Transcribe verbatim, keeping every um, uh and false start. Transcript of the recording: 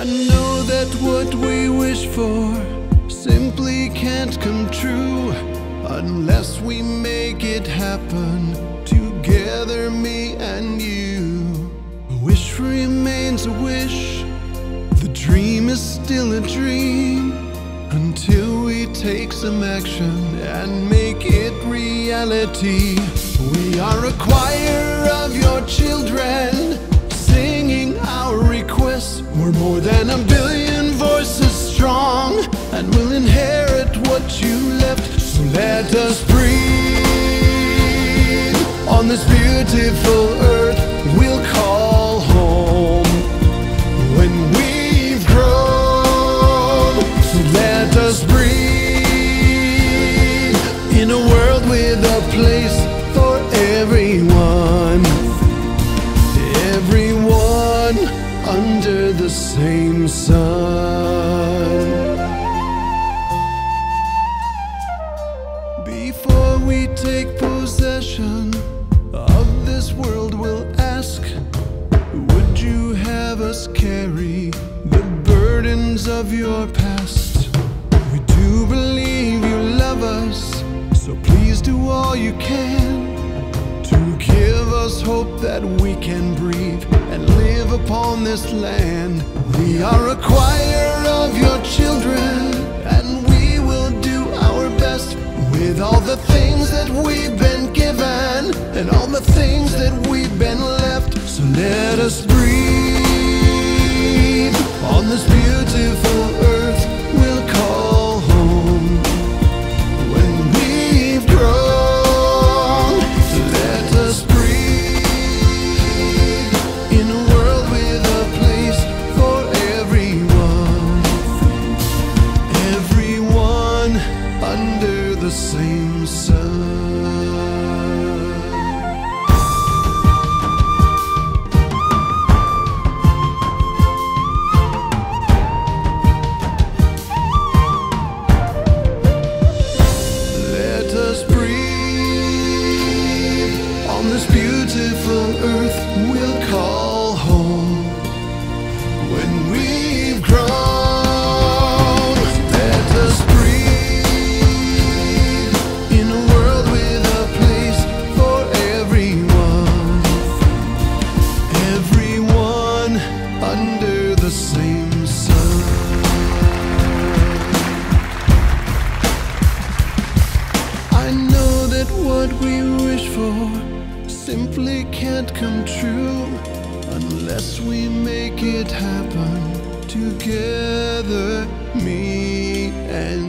know that what we wish for simply can't come true unless we make it happen together, me and you. A wish remains a wish, the dream is still a dream, until we take some action and make it reality. We are a choir of your children, singing our requests. We're more than a billion voices strong, and we'll inherit what you left. So let us breathe on this beautiful earth we'll call home when we've grown. So let us breathe in a world with a place for everyone, everyone under the same sun. Before we take possession of this world, we'll ask, would you have us carry the burdens of your past? We do believe you love us, so please do all you can to give us hope that we can breathe and live upon this land. We are a choir of your children, and we will do our best with all the things that we've been given and all the things that we've been left. So let us breathe on this beautiful earth we'll call home when we've grown. So let us breathe in a world with a place for everyone, everyone under the same sun. Let us breathe on this beautiful earth we'll call home when we've grown. Let us breathe in a world with a place for everyone, everyone under the same sun. I know that what we wish for simply can't come true unless we make it happen together, me and